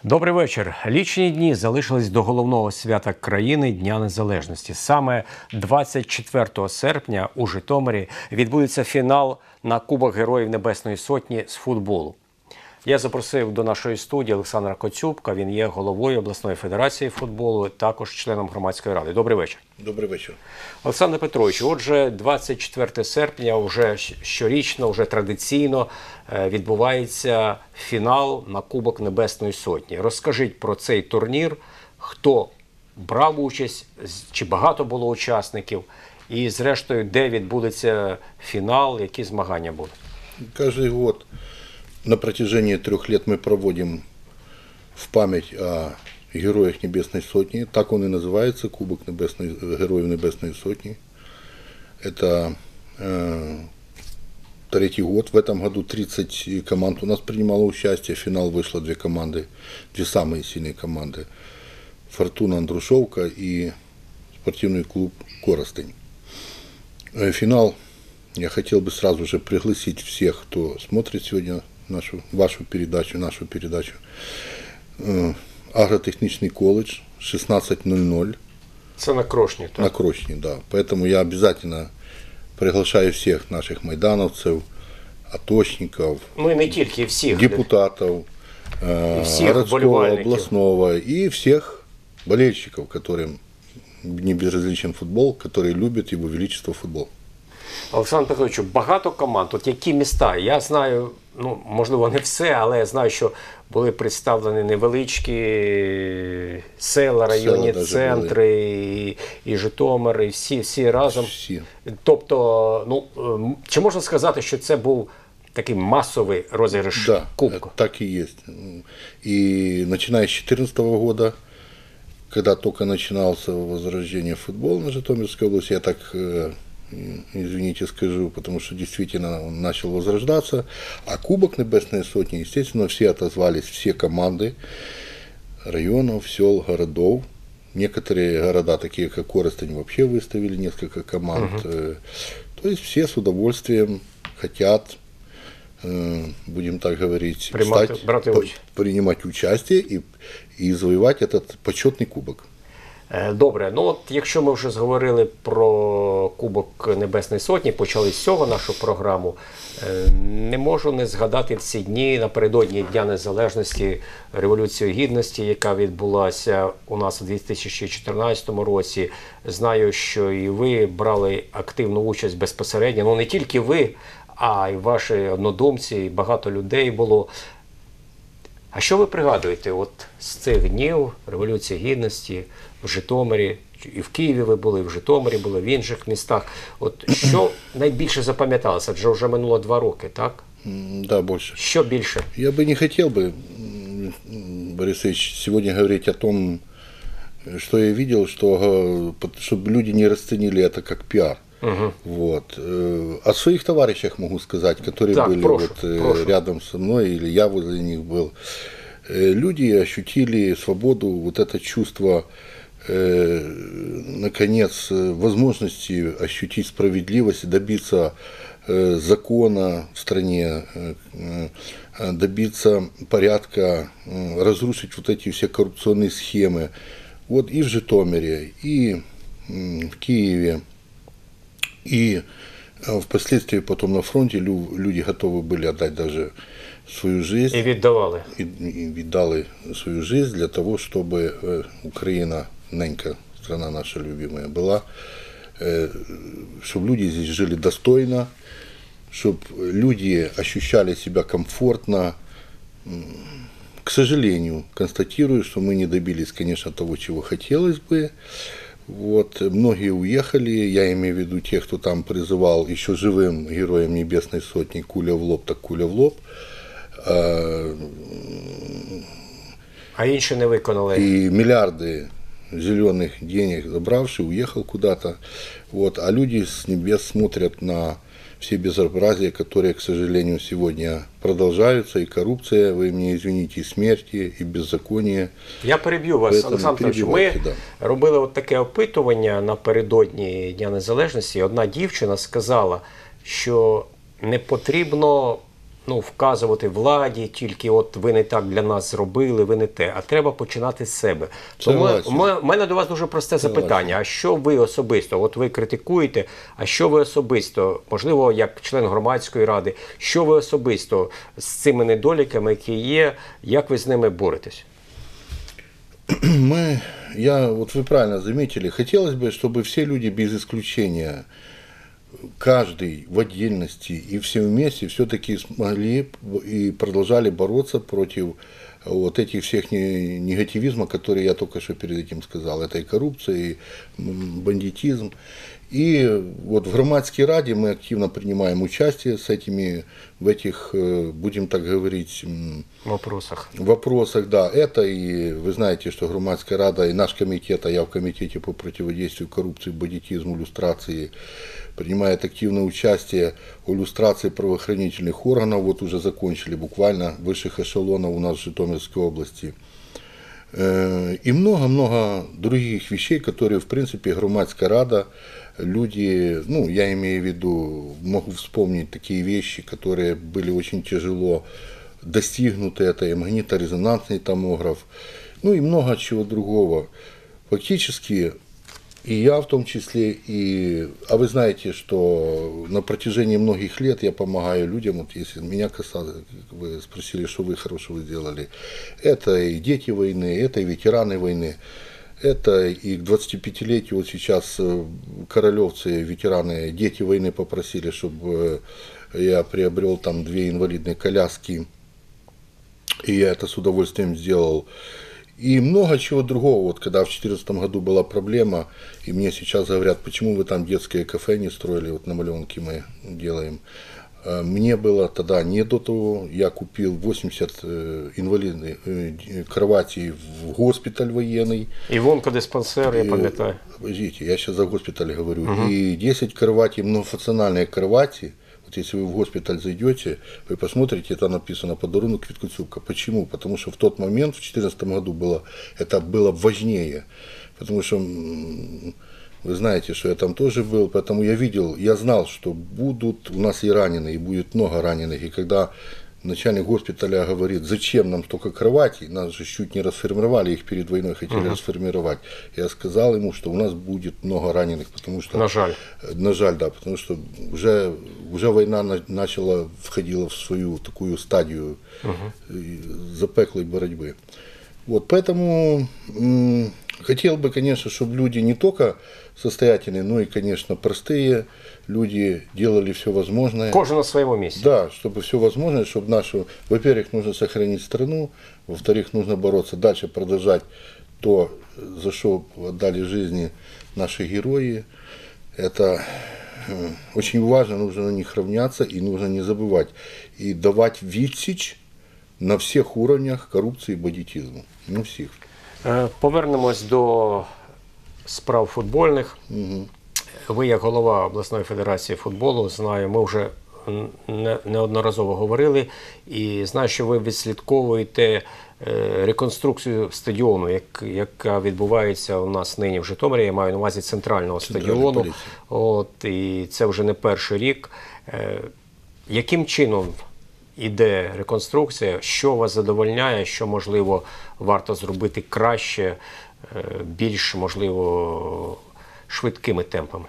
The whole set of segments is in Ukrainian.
Добрий вечір. Лічені дні залишились до головного свята країни – Дня Незалежності. Саме 24 серпня у Житомирі відбудеться фінал на Кубок Героїв Небесної Сотні з футболу. Я запросив до нашої студії Олександра Коцюбка. Він є головою обласної федерації футболу, також членом громадської ради. Добрий вечір. Добрий вечір. Олександр Петрович, отже, 24 серпня вже щорічно, вже традиційно відбувається фінал на Кубок Небесної Сотні. Розкажіть про цей турнір, хто брав участь, чи багато було учасників, і зрештою, де відбудеться фінал, які змагання будуть? Каждый год на протяжении 3 лет мы проводим в память о Героях Небесной Сотни. Так он и называется, Кубок Героев Небесной Сотни. Это третий год. В этом году 30 команд у нас принимало участие. В финал вышло 2 команды, 2 самые сильные команды. Фортуна Андрушовка и спортивный клуб Коростень. Финал я хотел бы сразу же пригласить всех, кто смотрит сегодня нашу передачу. Агротехнічний колледж, 16:00. Це на Крошні, так? На Крошні, да. Поэтому я обязательно приглашаю всех наших майдановцев, аточников, Ну і не тільки, всіх. депутатов, всех городского, болельщиков. областного и всех болельщиков, которым не безразличен футбол, которые любят его величество футбол. Олександр Петрович, багато команд. От які міста? Я знаю, ну, можливо, не все, але я знаю, що були представлені невеличкі села, районні центри, і Житомир, і всі разом. Всі. Тобто, ну, чи можна сказати, що це був такий масовий розіграш Кубку? Да, так и есть. И начиная с 2014 года, когда только начинался возрождение футбола на Житомирской области, я так, извините, скажу, потому что действительно он начал возрождаться. А Кубок Небесной Сотни, естественно, все отозвались, все команды районов, сел, городов. Некоторые города, такие как Коростень, вообще выставили несколько команд. То есть все с удовольствием хотят, будем так говорить, принимать участие и завоевать этот почетный кубок. Добре, ну от якщо ми вже зговорили про Кубок Небесної Сотні, почали з цього нашу програму, не можу не згадати в ці дні, напередодні Дня Незалежності, Революцію Гідності, яка відбулася у нас у 2014 році. Знаю, що і ви брали активну участь безпосередньо, ну не тільки ви, а й ваші однодумці, і багато людей було. А що ви пригадуєте от з цих днів Революції Гідності в Житомирі, і в Києві ви були, і в Житомирі були, в інших містах? От що найбільше запам'яталося? Адже вже минуло 2 роки, так? Да, больше. Що більше? Я бы не хотел бы, Борис Ильич, сегодня говорить о том, что я видел, чтобы люди не расценили это как пиар. Вот. О своих товарищах могу сказать, которые так, были рядом со мной, или я возле них был. Люди ощутили свободу, вот это чувство, наконец, возможности ощутить справедливость, добиться закона в стране, добиться порядка, разрушить вот эти все коррупционные схемы. Вот и в Житомире, и в Киеве. И впоследствии потом на фронте люди готовы были отдать даже свою жизнь. И віддавали. И віддали свою жизнь для того, чтобы Украина, ненька, страна наша любимая, была, чтобы люди здесь жили достойно, чтобы люди ощущали себя комфортно. К сожалению, констатирую, что мы не добились, конечно, того, чего хотелось бы. Вот, многие уехали, я имею в виду тех, кто там призывал еще живым Героям Небесной Сотни куля в лоб, так куля в лоб. А інші не виконали. И миллиарды зеленых денег забравши, уехал куда-то. Вот, а люди с небес смотрят на все безобразия, которые, к сожалению, сегодня продолжаются, и коррупция, вы мне извините, и смерти, и беззаконие. Я переб'ю вас, Олександр Петрович. Ми робили от таке опитування напередодні Дня Незалежності. Одна дівчина сказала, що не потрібно вказувати владі, тільки от ви не так для нас зробили, ви не те, а треба починати з себе. Тому в мене до вас дуже просте запитання, а що ви особисто, от ви критикуєте, а що ви особисто, можливо, як член громадської ради, що ви особисто з цими недоліками, які є, як ви з ними боретесь? Вот вы правильно заметили, хотелось бы, чтобы все люди без исключения, каждый в отдельности и все вместе все-таки смогли и продолжали бороться против вот этих всех негативизма, которые я только что перед этим сказал. Это и коррупция, и бандитизм. И вот в громадской раде мы активно принимаем участие в этих, будем так говорить, вопросах, да. Это и вы знаете, что громадская рада и наш комитет, а я в комитете по противодействию коррупции, бандитизму, люстрации, принимает активное участие в иллюстрации правоохранительных органов. Вот уже закончили буквально высших эшелонов у нас в Житомирской области. И много-много других вещей, которые, в принципе, громадская рада, люди, я имею в виду, могу вспомнить такие вещи, которые были очень тяжело достигнуты, это и магниторезонансный томограф, и много чего другого. Фактически, и я в том числе, а вы знаете, что на протяжении многих лет я помогаю людям, вот если меня касалось, вы спросили, что вы хорошего сделали, это и дети войны, это и ветераны войны, это и к 25-летию, вот сейчас королевцы, ветераны, дети войны попросили, чтобы я приобрел там 2 инвалидные коляски, и я это с удовольствием сделал. И много чего другого. Вот когда в 2014 году была проблема, и мне сейчас говорят, почему вы там детское кафе не строили, вот на Маленке мы делаем. Мне было тогда не до того, я купил 80 инвалидных кроватей в госпиталь военный. И в онкодиспансер, я пам'ятаю. Подождите, я сейчас за госпиталь говорю. И 10 кроватей, многофункциональные кровати. Вот если вы в госпиталь зайдете, вы посмотрите, там написано «Подарунок Квиткоцюбка». Почему? Потому что в тот момент, в 2014 году, это было важнее. Потому что вы знаете, что я там тоже был, поэтому я знал, что будут у нас и раненые, и будет много раненых. И когда начальник госпиталя говорит, зачем нам столько кроватей, нас же чуть не расформировали, их перед войной хотели расформировать. Я сказал ему, что у нас будет много раненых, потому что... На жаль. На жаль, да, потому что уже война входила в свою такую стадию запеклой борьбы. Вот, поэтому хотел бы, конечно, чтобы люди не только состоятельные, но и, конечно, простые люди делали все возможное. Кожен на своем месте. Да, чтобы все возможное, чтобы во-первых, нужно сохранить страну, во-вторых, нужно бороться дальше, продолжать то, за что отдали жизни наши герои. Это очень важно, нужно на них равняться и нужно не забывать. И давать відсіч на всіх уровнях корупції і бандитизму. На всіх. Повернемось до справ футбольних. Ви, як голова обласної федерації футболу, знаю, ми вже неодноразово говорили, і знаю, що ви відслідковуєте реконструкцію стадіону, яка відбувається у нас нині в Житомирі, я маю на увазі центрального стадіону. І це вже не перший рік. Яким чином іде реконструкція, що вас задовольняє, що, можливо, варто зробити краще, більш, можливо, швидкими темпами?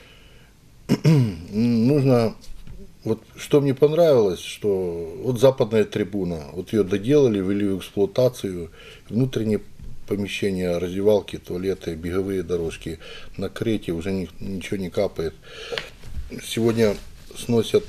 Нужно, вот что мне понравилось, что вот западная трибуна, вот ее доделали, ввели в эксплуатацию, внутренние помещения, раздевалки, туалеты, беговые дорожки, накрытие, уже ничего не капает. Сегодня сносят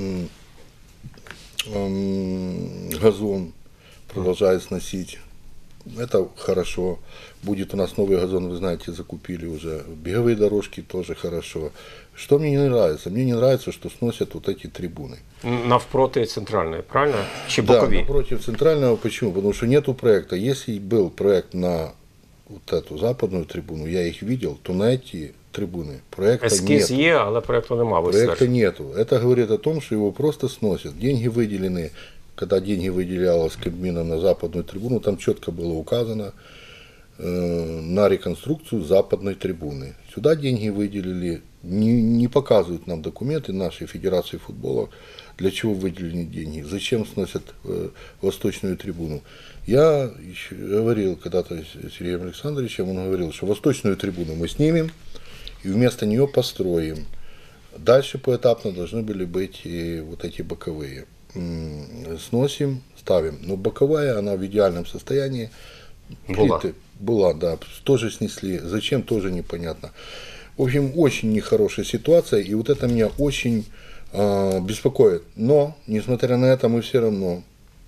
газон, продолжают сносить. Это хорошо. Будет у нас новый газон, вы знаете, закупили уже. Беговые дорожки тоже хорошо. Что мне не нравится? Мне не нравится, что сносят вот эти трибуны. Навпроти центральной, правильно? Чи бокові? Да, напротив центрального. Почему? Потому что нету проекта. Если был проект на вот эту западную трибуну, я их видел, то на эти трибуны проекта Эскиз нет. Є, але проекту немає. Проекта нету. Это говорит о том, что его просто сносят. Деньги выделены. Когда деньги выделялось Кабмином на западную трибуну, там четко было указано, на реконструкцию западной трибуны. Сюда деньги выделили, не показывают нам документы нашей Федерации футбола, для чего выделены деньги, зачем сносят восточную трибуну. Я еще говорил когда-то с Сергеем Александровичем, он говорил, что восточную трибуну мы снимем и вместо нее построим. Дальше поэтапно должны были быть и вот эти боковые. Сносим, ставим. Но боковая, она в идеальном состоянии. Была, да. Тоже снесли. Зачем, тоже непонятно. В общем, очень нехорошая ситуация. И вот это меня очень беспокоит. Но, несмотря на это, мы все равно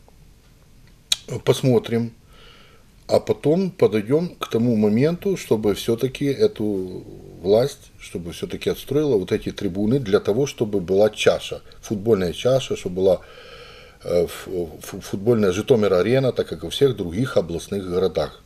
посмотрим. А потом подойдем к тому моменту, чтобы все-таки эту власть, чтобы все-таки отстроила вот эти трибуны для того, чтобы была чаша, футбольная чаша, чтобы была футбольная Житомир-арена, так как и во всех других областных городах.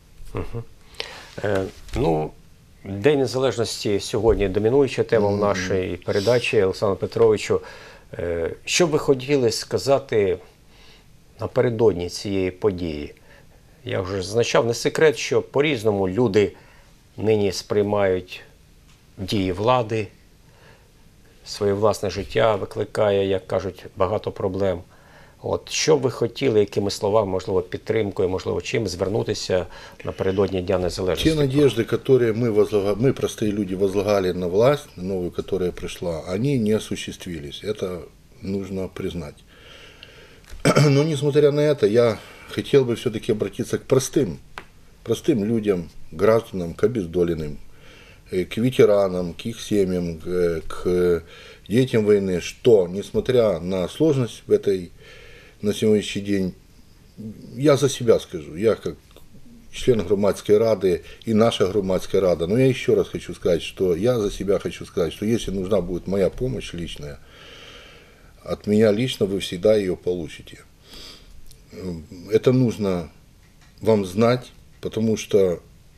Ну, День Незалежності сьогодні домінуюча тема в нашій передачі. Олександру Петровичу, що б ви хотіли сказати напередодні цієї події? Я вже зазначав, не секрет, що по-різному люди нині сприймають дії влади, своє власне життя викликає, як кажуть, багато проблем. От, що б ви хотіли, якими словами, можливо, підтримкою, можливо, чим звернутися напередодні Дня Незалежності? Те надежды, которые мы, простые люди, возлагали на власть, на новую, которая пришла, они не осуществились. Это нужно признать. Но, несмотря на это, я хотел бы все-таки обратиться к простым людям, гражданам, к обездоленным, к ветеранам, к их семьям, к детям войны, что, несмотря на сложность на сегодняшний день, я за себя скажу, я как член громадской рады и наша громадская рада, но я еще раз хочу сказать, что я за себя хочу сказать, что если нужна будет моя помощь личная, от меня лично вы всегда ее получите. Это нужно вам знать, потому что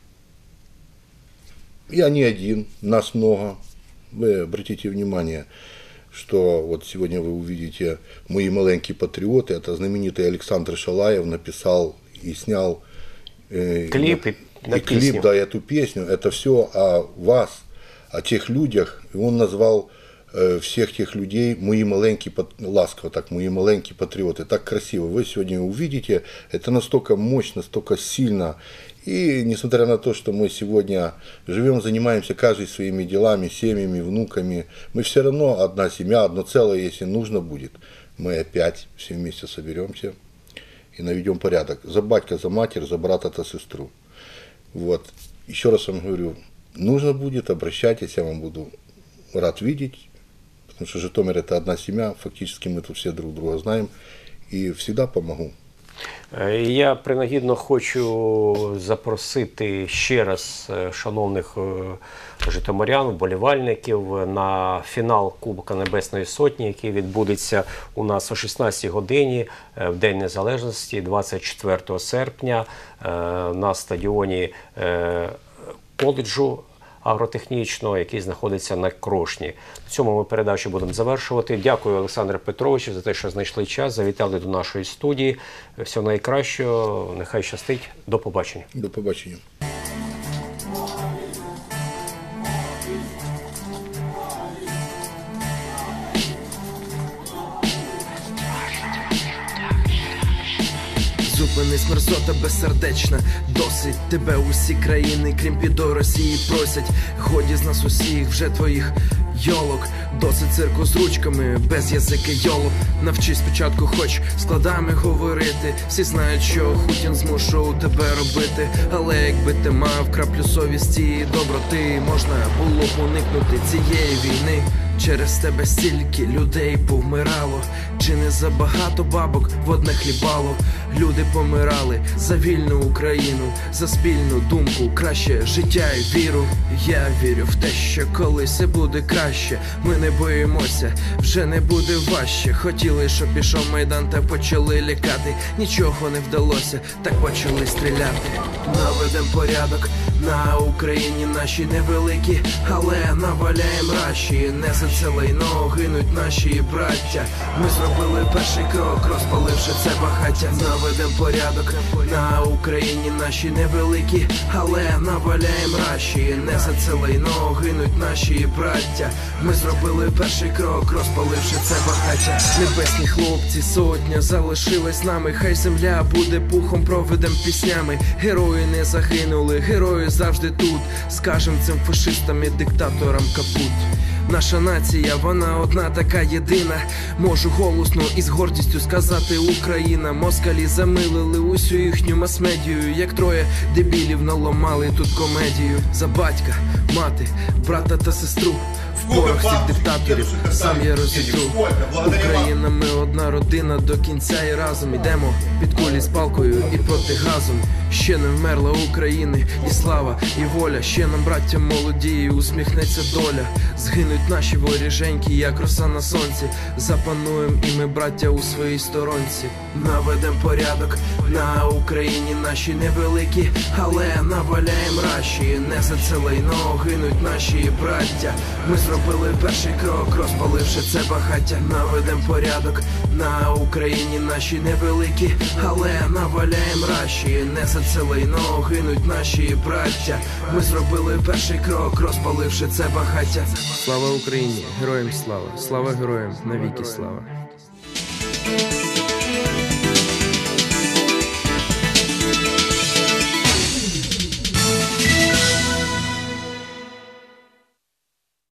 я не один, нас много. Вы обратите внимание, что вот сегодня вы увидите «Мои маленькие патриоты». Это знаменитый Александр Шалаев написал и снял клип, клип, да, эту песню. Это все о вас, о тех людях. И он назвал всех тех людей «Мои маленькие», ласково так, «Мои маленькие патриоты». Так красиво. Вы сегодня увидите, это настолько мощно, настолько сильно. И несмотря на то, что мы сегодня живем, занимаемся каждый своими делами, семьями, внуками, мы все равно одна семья, одно целое, если нужно будет. Мы опять все вместе соберемся и наведем порядок. За батька, за матерь, за брата, за сестру. Вот. Еще раз вам говорю, нужно будет, обращайтесь, я вам буду рад видеть. Потому что Житомир – это одна семья, фактически мы тут все друг друга знаем, и всегда помогу. Я принагідно хочу запросити ще раз шановних житомирян, вболівальників на фінал Кубка Небесної Сотні, який відбудеться у нас о 16 годині в День Незалежності 24 серпня на стадіоні коледжу агротехнічного, який знаходиться на Крошні. На цьому ми передачу будемо завершувати. Дякую, Олександре Петровичу, за те, що знайшли час, завітали до нашої студії. Всього найкращого, нехай щастить. До побачення. До побачення. Зупинись, мерзота безсердечна, досить тебе усі країни, крім підо Росії, просять. Годі з нас усіх вже твоїх йолок, досить цирку з ручками, без язики йолок. Навчись спочатку хоч складами говорити, всі знають, що Хутін змушував тебе робити. Але якби ти мав краплю совісті і доброти, можна було б уникнути цієї війни. Через тебе стільки людей повмирало, чи не забагато бабок в одне хлібало. Люди помирали за вільну Україну, за спільну думку, краще життя і віру. Я вірю в те, що колись все буде краще. Ми не боїмося, вже не буде важче. Хотіли, щоб пішов Майдан, та почали лякати. Нічого не вдалося, так почали стріляти. Наведем порядок, На Україні наші невеликі, але наваляєм раші. Не за це лайно гинуть наші браття. Ми зробили перший крок, розпаливши це багаття. Наведем порядок. На Україні наші невеликі, але наваляєм раші. Не за це лайно гинуть наші браття. Ми зробили перший крок, розпаливши це багаття. Небесні хлопці, сотня залишилась з нами. Хай земля буде пухом, проведем піснями. Герої не загинули, герої завжди тут. Скажем цим фашистам і диктаторам капут. Наша нація, вона одна така єдина. Можу голосно і з гордістю сказати: Україна. Москалі замилили усю їхню мас-медію, як троє дебілів наламали тут комедію. За батька, мати, брата та сестру, в порох всіх диктаторів сам я розітру. Україна, ми одна родина до кінця і разом ідемо під кулі з палкою і проти газом. Ще не вмерла України і слава, і воля. Ще нам, браття молоді, усміхнеться доля. Згинуть наші воріженьки, як роса на сонці. Запануєм і ми, браття, у своїй сторонці. Наведем порядок. На Україні наші невеликі, але наваляєм раші. Не за це лайно гинуть наші браття. Ми зробили перший крок, розпаливши це багаття. Наведем порядок. На Україні наші невеликі, але наваляєм раші. Не за це лайно гинуть наші браття. Ми зробили перший крок, розпаливши це багаття. Слава Україні! Героям слава! Слава героям! Навіки слава!